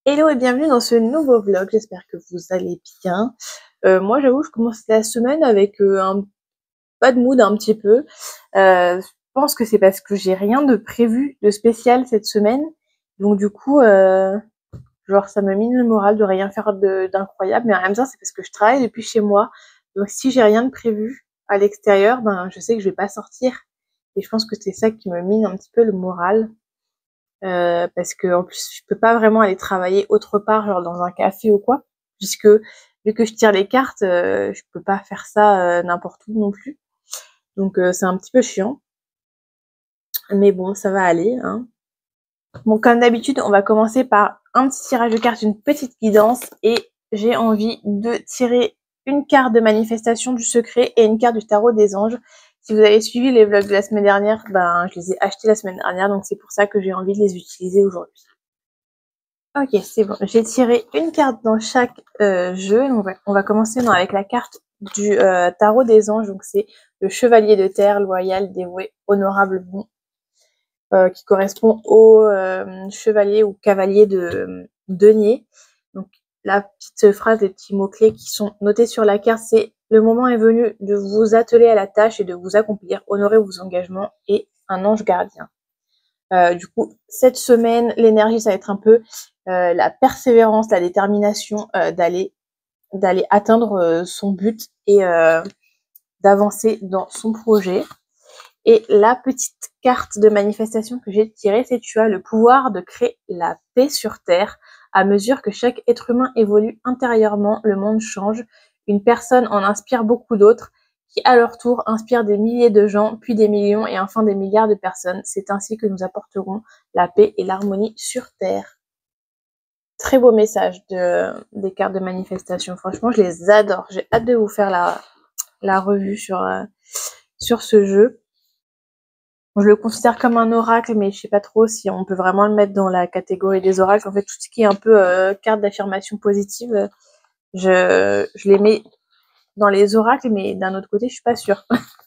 Hello et bienvenue dans ce nouveau vlog, j'espère que vous allez bien. Moi j'avoue je commence la semaine avec un bad mood un petit peu. Je pense que c'est parce que j'ai rien de prévu de spécial cette semaine. Donc du coup, genre ça me mine le moral de rien faire d'incroyable. Mais en même temps c'est parce que je travaille depuis chez moi. Donc si j'ai rien de prévu à l'extérieur, ben je sais que je vais pas sortir. Et je pense que c'est ça qui me mine un petit peu le moral. Parce que en plus je peux pas vraiment aller travailler autre part, genre dans un café ou quoi, puisque vu que je tire les cartes, je peux pas faire ça n'importe où non plus. Donc c'est un petit peu chiant, mais bon ça va aller, hein. Bon comme d'habitude on va commencer par un petit tirage de cartes, une petite guidance, et j'ai envie de tirer une carte de manifestation du secret et une carte du tarot des anges. Si vous avez suivi les vlogs de la semaine dernière, ben je les ai achetés la semaine dernière, donc c'est pour ça que j'ai envie de les utiliser aujourd'hui. Ok, c'est bon. J'ai tiré une carte dans chaque jeu. Donc, on va commencer avec la carte du tarot des anges. Donc c'est le chevalier de terre, loyal, dévoué, honorable, bon, qui correspond au chevalier ou cavalier de denier. Donc la petite phrase, les petits mots-clés qui sont notés sur la carte, c'est: le moment est venu de vous atteler à la tâche et de vous accomplir, honorer vos engagements, et un ange gardien. Du coup, cette semaine, l'énergie, ça va être un peu la persévérance, la détermination d'aller atteindre son but et d'avancer dans son projet. Et la petite carte de manifestation que j'ai tirée, c'est: tu as le pouvoir de créer la paix sur Terre. À mesure que chaque être humain évolue intérieurement, le monde change. Une personne en inspire beaucoup d'autres, qui à leur tour inspirent des milliers de gens, puis des millions et enfin des milliards de personnes. C'est ainsi que nous apporterons la paix et l'harmonie sur Terre. Très beau message des cartes de manifestation. Franchement, je les adore. J'ai hâte de vous faire la revue sur ce jeu. Je le considère comme un oracle, mais je sais pas trop si on peut vraiment le mettre dans la catégorie des oracles. En fait, tout ce qui est un peu carte d'affirmation positive, je les mets dans les oracles, mais d'un autre côté, je suis pas sûre.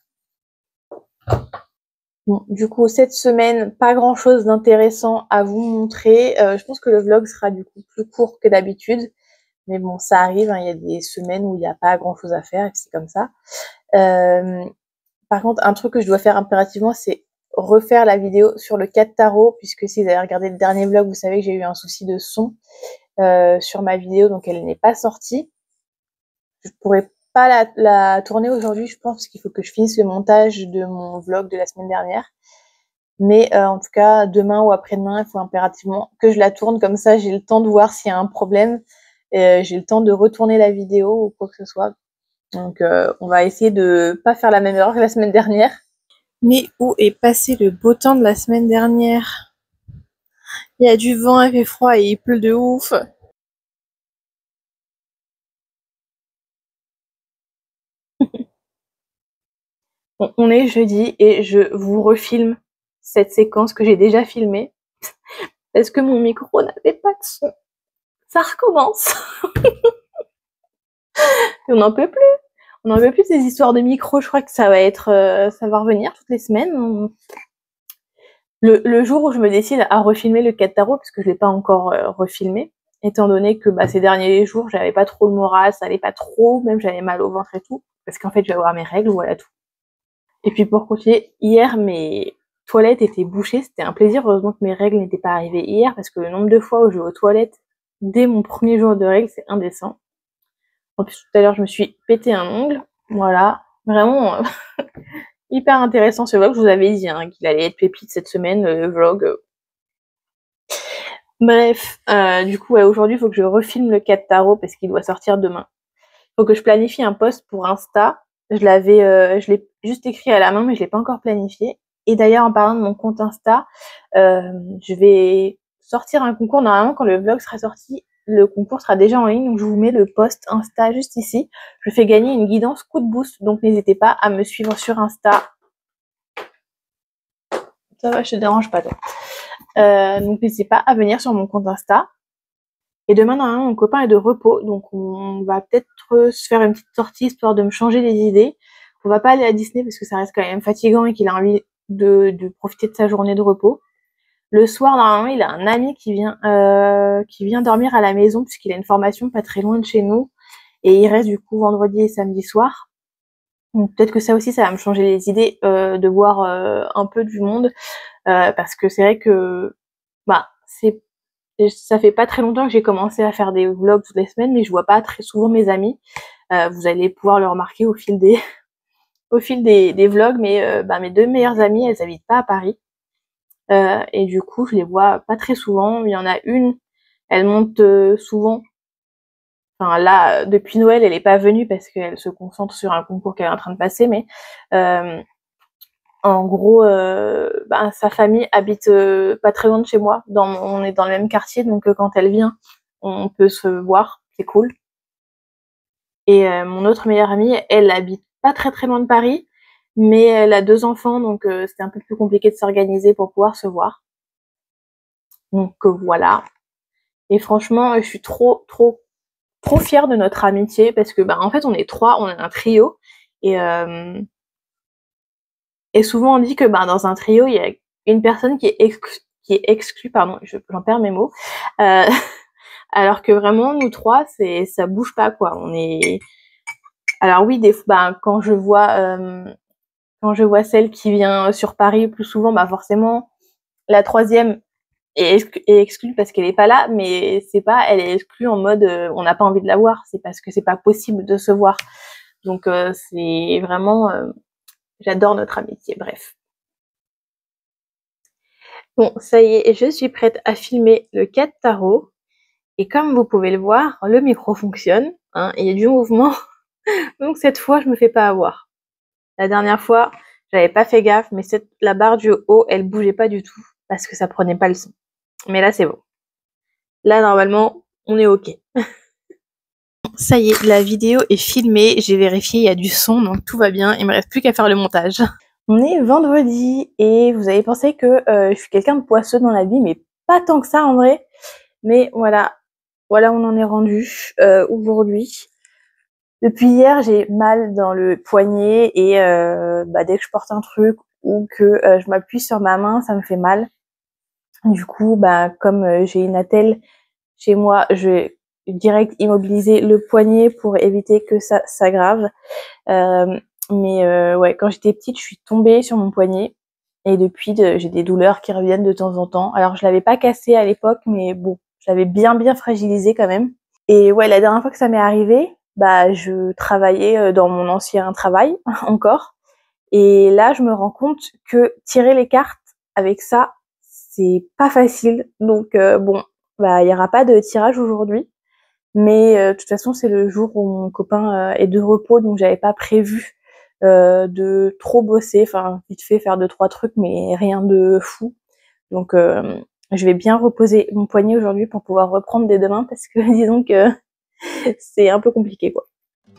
Bon, du coup, cette semaine, pas grand chose d'intéressant à vous montrer. Je pense que le vlog sera du coup plus court que d'habitude. Mais bon, ça arrive, hein, il y a des semaines où il n'y a pas grand chose à faire, et c'est comme ça. Par contre, un truc que je dois faire impérativement, c'est refaire la vidéo sur le 4 tarot, puisque si vous avez regardé le dernier vlog, vous savez que j'ai eu un souci de son sur ma vidéo, donc elle n'est pas sortie. Je pourrais pas la tourner aujourd'hui, je pense, parce qu'il faut que je finisse le montage de mon vlog de la semaine dernière. Mais en tout cas, demain ou après-demain, il faut impérativement que je la tourne, comme ça j'ai le temps de voir s'il y a un problème, j'ai le temps de retourner la vidéo ou quoi que ce soit. Donc on va essayer de pas faire la même erreur que la semaine dernière. Mais où est passé le beau temps de la semaine dernière? Il y a du vent, il fait froid et il pleut de ouf. On est jeudi et je vous refilme cette séquence que j'ai déjà filmée parce que mon micro n'avait pas de son. Ça recommence. On n'en peut plus. On n'en peut plus de ces histoires de micro. Je crois que ça va revenir toutes les semaines. Le jour où je me décide à refilmer le 4 tarot, parce que je l'ai pas encore refilmé, étant donné que ces derniers jours, j'avais pas trop le moral, ça allait pas trop, même j'avais mal au ventre et tout, parce qu'en fait, je vais avoir mes règles, voilà tout. Et puis pour continuer, hier, mes toilettes étaient bouchées, c'était un plaisir, heureusement que mes règles n'étaient pas arrivées hier, parce que le nombre de fois où je vais aux toilettes dès mon premier jour de règles, c'est indécent. En plus, tout à l'heure, je me suis pété un ongle, voilà, vraiment hyper intéressant ce vlog, je vous avais dit hein, qu'il allait être pépite cette semaine, le vlog. Bref, du coup, ouais, aujourd'hui, il faut que je refilme le 4 tarot parce qu'il doit sortir demain. Il faut que je planifie un post pour Insta. Je l'ai juste écrit à la main, mais je l'ai pas encore planifié. Et d'ailleurs, en parlant de mon compte Insta, je vais sortir un concours. Normalement, quand le vlog sera sorti, le concours sera déjà en ligne. Donc, je vous mets le post Insta juste ici. Je fais gagner une guidance coup de boost. Donc, n'hésitez pas à me suivre sur Insta. Ça va, je te dérange pas, toi. Donc, n'hésitez pas à venir sur mon compte Insta. Et demain, normalement, mon copain est de repos, donc on va peut-être se faire une petite sortie, histoire de me changer les idées. On va pas aller à Disney, parce que ça reste quand même fatigant et qu'il a envie de profiter de sa journée de repos. Le soir, normalement, il a un ami qui vient dormir à la maison puisqu'il a une formation pas très loin de chez nous. Et il reste du coup vendredi et samedi soir. Donc peut-être que ça aussi, ça va me changer les idées de voir un peu du monde. Parce que c'est vrai que bah ça fait pas très longtemps que j'ai commencé à faire des vlogs toutes les semaines, mais je vois pas très souvent mes amis. Vous allez pouvoir le remarquer au fil des vlogs, mais mes deux meilleures amies, elles habitent pas à Paris. Et du coup, je les vois pas très souvent. Il y en a une, elle monte souvent. Enfin là, depuis Noël, elle est pas venue parce qu'elle se concentre sur un concours qu'elle est en train de passer, mais en gros, sa famille habite pas très loin de chez moi. On est dans le même quartier, donc quand elle vient, on peut se voir, c'est cool. Et mon autre meilleure amie, elle habite pas très très loin de Paris, mais elle a 2 enfants, donc c'était un peu plus compliqué de s'organiser pour pouvoir se voir. Donc voilà. Et franchement, je suis trop fière de notre amitié parce que en fait on est 3, on est un trio et souvent on dit que dans un trio il y a une personne qui est exclue, pardon, j'en perds mes mots, alors que vraiment nous 3 ça bouge pas quoi. On est, alors oui, des fois quand je vois celle qui vient sur Paris plus souvent, forcément la troisième est exclue parce qu'elle est pas là, mais c'est pas, elle est exclue en mode on n'a pas envie de la voir, c'est parce que c'est pas possible de se voir. Donc c'est vraiment, j'adore notre amitié, bref. Bon, ça y est, je suis prête à filmer le 4 tarot. Et comme vous pouvez le voir, le micro fonctionne, hein, il y a du mouvement. Donc cette fois, je me fais pas avoir. La dernière fois, j'avais pas fait gaffe, mais la barre du haut, elle bougeait pas du tout parce que ça prenait pas le son. Mais là, c'est bon. Là, normalement, on est OK. Ça y est, la vidéo est filmée, j'ai vérifié, il y a du son, donc tout va bien, il me reste plus qu'à faire le montage. On est vendredi et vous avez pensé que je suis quelqu'un de poisseux dans la vie, mais pas tant que ça en vrai. Mais voilà où on en est rendu aujourd'hui. Depuis hier, j'ai mal dans le poignet et dès que je porte un truc ou que je m'appuie sur ma main, ça me fait mal. Du coup, comme j'ai une attelle chez moi, je vais direct immobiliser le poignet pour éviter que ça s'aggrave. Ouais, quand j'étais petite, je suis tombée sur mon poignet et depuis, j'ai des douleurs qui reviennent de temps en temps. Alors, je l'avais pas cassé à l'époque, mais bon, je l'avais bien fragilisé quand même. Et ouais, la dernière fois que ça m'est arrivé, je travaillais dans mon ancien travail encore. Et là, je me rends compte que tirer les cartes avec ça, c'est pas facile. Donc bon, il y aura pas de tirage aujourd'hui. Mais de toute façon, c'est le jour où mon copain est de repos, donc j'avais pas prévu de trop bosser. Enfin, vite fait faire 2-3 trucs, mais rien de fou. Donc je vais bien reposer mon poignet aujourd'hui pour pouvoir reprendre dès demain parce que disons que c'est un peu compliqué quoi.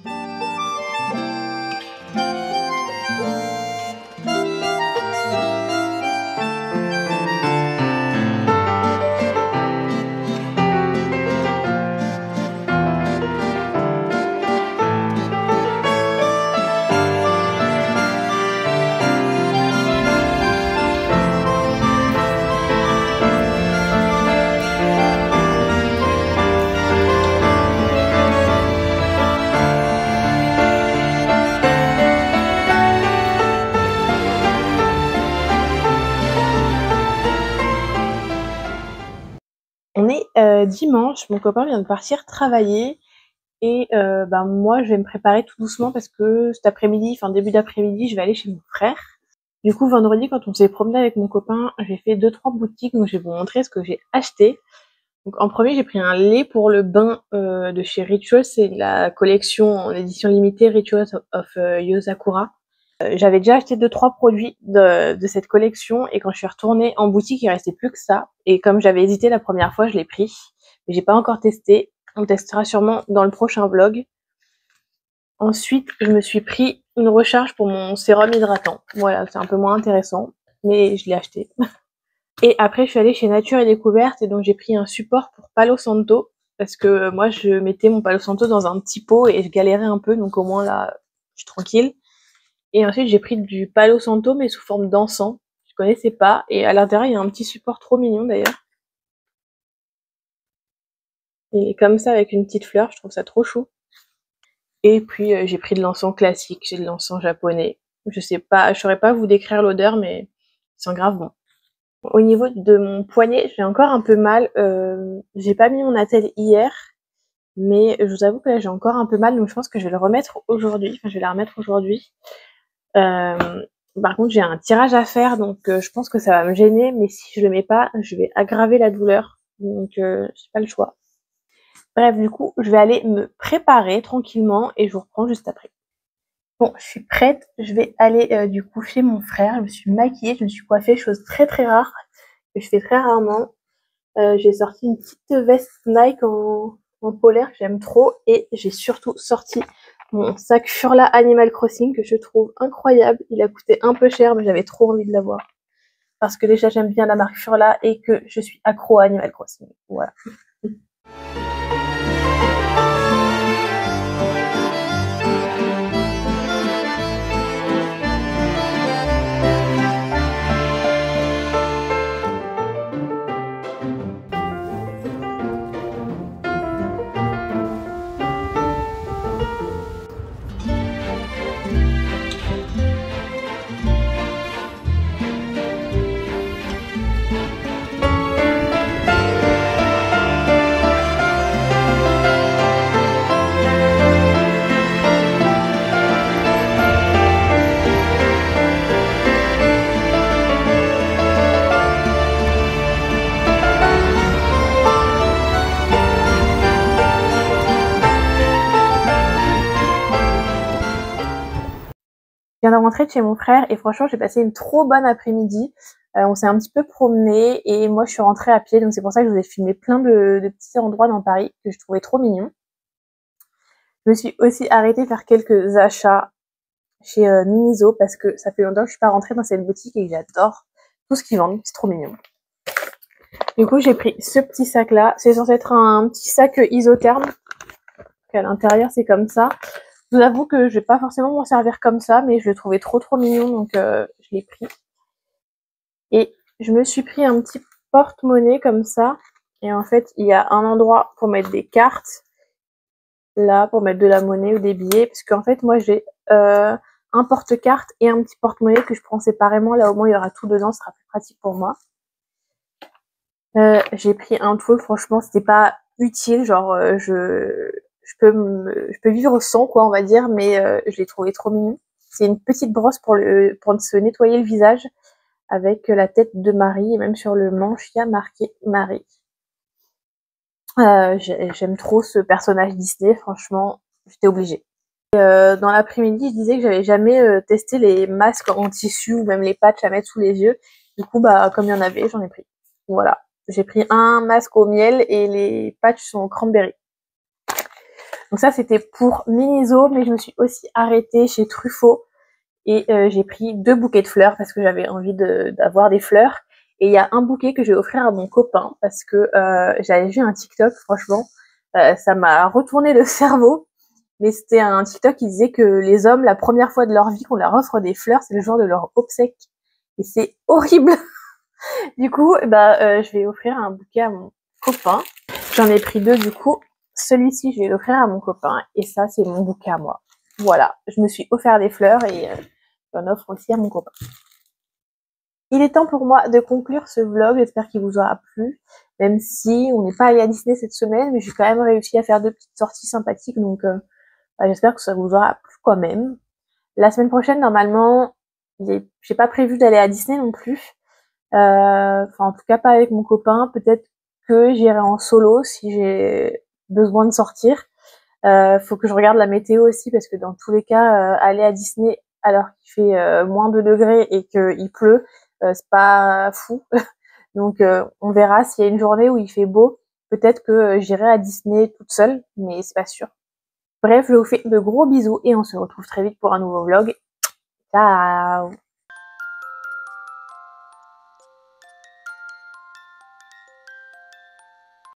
On est dimanche, mon copain vient de partir travailler et moi je vais me préparer tout doucement parce que cet après-midi, enfin début d'après-midi, je vais aller chez mon frère. Du coup vendredi quand on s'est promené avec mon copain, j'ai fait 2-3 boutiques donc je vais vous montrer ce que j'ai acheté. Donc en premier j'ai pris un lait pour le bain de chez Rituals, c'est la collection en édition limitée Rituals of Yosakura. J'avais déjà acheté 2-3 produits de cette collection et quand je suis retournée en boutique, il restait plus que ça. Et comme j'avais hésité la première fois, je l'ai pris. Mais j'ai pas encore testé. On testera sûrement dans le prochain vlog. Ensuite, je me suis pris une recharge pour mon sérum hydratant. Voilà, c'est un peu moins intéressant, mais je l'ai acheté. Et après, je suis allée chez Nature et Découverte et donc j'ai pris un support pour Palo Santo parce que moi, je mettais mon Palo Santo dans un petit pot et je galérais un peu, donc au moins là, je suis tranquille. Et ensuite, j'ai pris du Palo Santo, mais sous forme d'encens, Je connaissais pas. Et à l'intérieur, il y a un petit support trop mignon d'ailleurs. Et comme ça, avec une petite fleur, je trouve ça trop chou. Et puis, j'ai pris de l'encens classique, j'ai de l'encens japonais. Je sais pas, je saurais pas vous décrire l'odeur, mais il sent grave bon. Au niveau de mon poignet, j'ai encore un peu mal. J'ai pas mis mon attelle hier, mais je vous avoue que là, j'ai encore un peu mal, donc je pense que je vais le remettre aujourd'hui. Enfin, je vais la remettre aujourd'hui. Par contre, j'ai un tirage à faire, donc je pense que ça va me gêner, mais si je le mets pas, je vais aggraver la douleur. Donc, j'ai pas le choix. Bref, du coup, je vais aller me préparer tranquillement et je vous reprends juste après. Bon, je suis prête. Je vais aller du coup chez mon frère. Je me suis maquillée, je me suis coiffée, chose très très rare que je fais très rarement. J'ai sorti une petite veste Nike en polaire que j'aime trop et j'ai surtout sorti mon sac Furla Animal Crossing que je trouve incroyable. Il a coûté un peu cher, mais j'avais trop envie de l'avoir parce que déjà j'aime bien la marque Furla et que je suis accro à Animal Crossing. Voilà. Je viens de rentrer de chez mon frère et franchement j'ai passé une trop bonne après-midi. On s'est un petit peu promené et moi je suis rentrée à pied, donc c'est pour ça que je vous ai filmé plein de petits endroits dans Paris que je trouvais trop mignons. Je me suis aussi arrêtée faire quelques achats chez Miniso parce que ça fait longtemps que je suis pas rentrée dans cette boutique et que j'adore tout ce qu'ils vendent, c'est trop mignon. Du coup j'ai pris ce petit sac là, c'est censé être un petit sac isotherme. À l'intérieur c'est comme ça. Je vous avoue que je vais pas forcément m'en servir comme ça, mais je le trouvais trop mignon, donc je l'ai pris. Et je me suis pris un petit porte-monnaie comme ça. Et en fait, il y a un endroit pour mettre des cartes, là, pour mettre de la monnaie ou des billets. Parce qu'en fait, moi, j'ai un porte-carte et un petit porte-monnaie que je prends séparément. Là, au moins, il y aura tout dedans, ce sera plus pratique pour moi. J'ai pris un truc, franchement, c'était pas utile. Genre, je peux vivre sans, quoi, on va dire, mais je l'ai trouvé trop mignon. C'est une petite brosse pour se nettoyer le visage avec la tête de Marie et même sur le manche, il y a marqué Marie. J'aime trop ce personnage Disney, franchement, j'étais obligée. Dans l'après-midi, je disais que j'avais jamais testé les masques en tissu ou même les patchs à mettre sous les yeux. Du coup, bah, comme il y en avait, j'en ai pris. Voilà. J'ai pris un masque au miel et les patchs sont au cranberry. Donc ça, c'était pour Miniso, mais je me suis aussi arrêtée chez Truffaut et j'ai pris 2 bouquets de fleurs parce que j'avais envie d'avoir des fleurs. Et il y a un bouquet que je vais offrir à mon copain parce que j'avais vu un TikTok, franchement, ça m'a retourné le cerveau. Mais c'était un TikTok qui disait que les hommes, la première fois de leur vie qu'on leur offre des fleurs, c'est le jour de leur obsèque. Et c'est horrible. Du coup, bah, je vais offrir un bouquet à mon copain. J'en ai pris 2 du coup. Celui-ci, je vais l'offrir à mon copain. Et ça, c'est mon bouquet à moi. Voilà, je me suis offert des fleurs et j'en offre aussi à mon copain. Il est temps pour moi de conclure ce vlog. J'espère qu'il vous aura plu. Même si on n'est pas allé à Disney cette semaine, mais j'ai quand même réussi à faire 2 petites sorties sympathiques. Donc, bah, j'espère que ça vous aura plu quand même. La semaine prochaine, normalement, j'ai pas prévu d'aller à Disney non plus. Enfin, en tout cas, pas avec mon copain. Peut-être que j'irai en solo si j'ai besoin de sortir. Faut que je regarde la météo aussi parce que dans tous les cas, aller à Disney alors qu'il fait moins 2 degrés et qu'il pleut, c'est pas fou. Donc on verra s'il y a une journée où il fait beau. Peut-être que j'irai à Disney toute seule, mais c'est pas sûr. Bref, je vous fais de gros bisous et on se retrouve très vite pour un nouveau vlog. Ciao!